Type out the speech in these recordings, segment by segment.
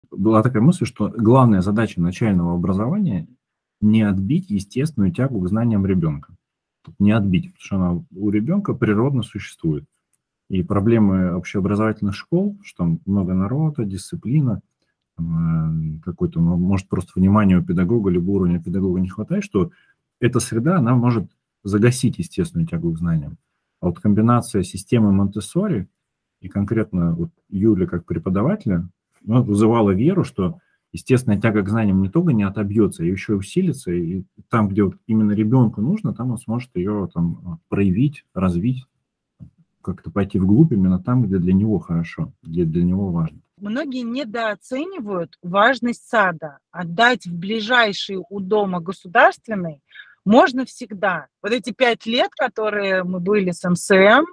Была такая мысль, что главная задача начального образования — не отбить естественную тягу к знаниям ребенка. Не отбить, потому что она у ребенка природно существует. И проблемы общеобразовательных школ, что там много народа, дисциплина, какой-то, может, просто внимания у педагога, либо уровня педагога не хватает, что эта среда, она может загасить естественную тягу к знаниям. А вот комбинация системы Монтессори и конкретно вот Юля как преподавателя, ну, вызывала веру, что естественная тяга к знаниям не только не отобьется, а еще и усилится, и там, где вот именно ребенку нужно, там он сможет ее там проявить, развить, как-то пойти вглубь именно там, где для него хорошо, где для него важно. Многие недооценивают важность сада. Отдать в ближайший у дома государственный можно всегда. Вот эти 5 лет, которые мы были с МСМ,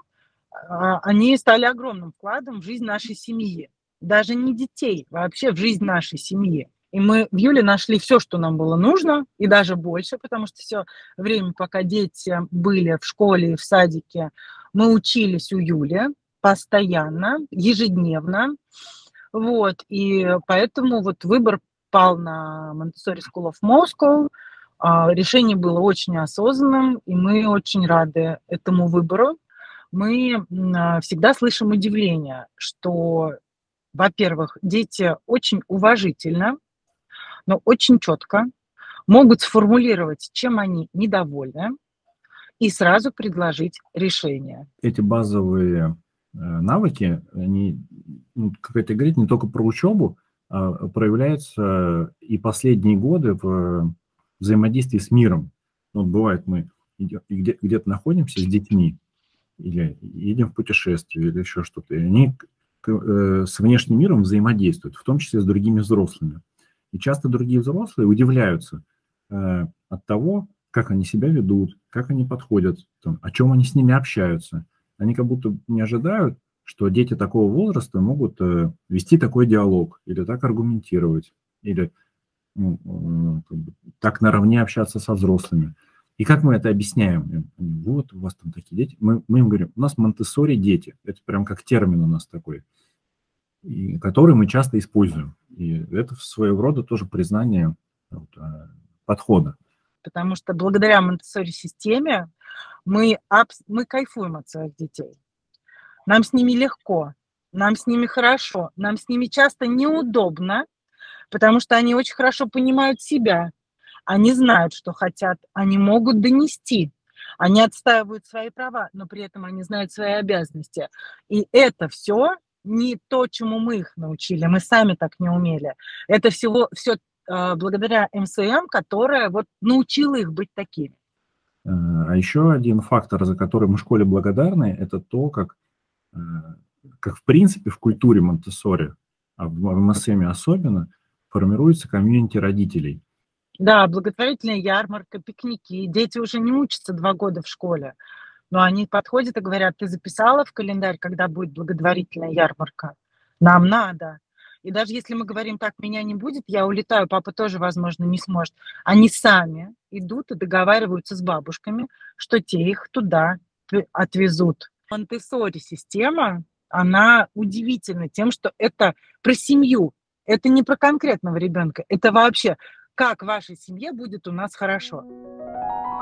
они стали огромным вкладом в жизнь нашей семьи. Даже не детей, вообще в жизнь нашей семьи. И мы в Юле нашли все, что нам было нужно, и даже больше, потому что все время, пока дети были в школе и в садике, мы учились у Юли постоянно, ежедневно. Вот, и поэтому вот выбор пал на Montessori School of Moscow. Решение было очень осознанным, и мы очень рады этому выбору. Мы всегда слышим удивление, что, во-первых, дети очень уважительно, но очень четко могут сформулировать, чем они недовольны, и сразу предложить решение. Эти базовые навыки, они, как это говорит, не только про учебу, а проявляются и последние годы в взаимодействии с миром. Вот бывает, мы где-то находимся с детьми, или едем в путешествие, или еще что-то, и они с внешним миром взаимодействуют, в том числе с другими взрослыми. И часто другие взрослые удивляются от того, как они себя ведут, как они подходят, там, о чем они с ними общаются. Они как будто не ожидают, что дети такого возраста могут вести такой диалог, или так аргументировать, или так наравне общаться со взрослыми. И как мы это объясняем? Вот у вас там такие дети. Мы им говорим, у нас Монтессори дети. Это прям как термин у нас такой, и который мы часто используем. И это своего рода тоже признание подхода. Потому что благодаря Монтессори-системе мы кайфуем от своих детей. Нам с ними легко, нам с ними хорошо, нам с ними часто неудобно, потому что они очень хорошо понимают себя. Они знают, что хотят, они могут донести, они отстаивают свои права, но при этом они знают свои обязанности. И это все не то, чему мы их научили, мы сами так не умели. Это все благодаря МСМ, которая вот научила их быть такими. А еще один фактор, за который мы школе благодарны, это то, как в принципе в культуре Монтессори, а в МСМ особенно, формируется комьюнити родителей. Да, благотворительная ярмарка, пикники. Дети уже не учатся 2 года в школе, но они подходят и говорят: ты записала в календарь, когда будет благотворительная ярмарка? Нам надо. И даже если мы говорим: так, меня не будет, я улетаю, папа тоже, возможно, не сможет. Они сами идут и договариваются с бабушками, что те их туда отвезут. Монтессори-система, она удивительна тем, что это про семью. Это не про конкретного ребенка, это вообще как вашей семье будет у нас хорошо.